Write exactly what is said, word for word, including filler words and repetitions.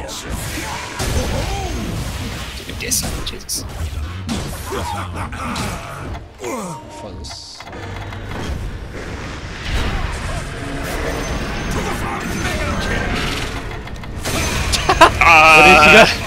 Didn't guess that, Jesus. Fuzz. What did you got?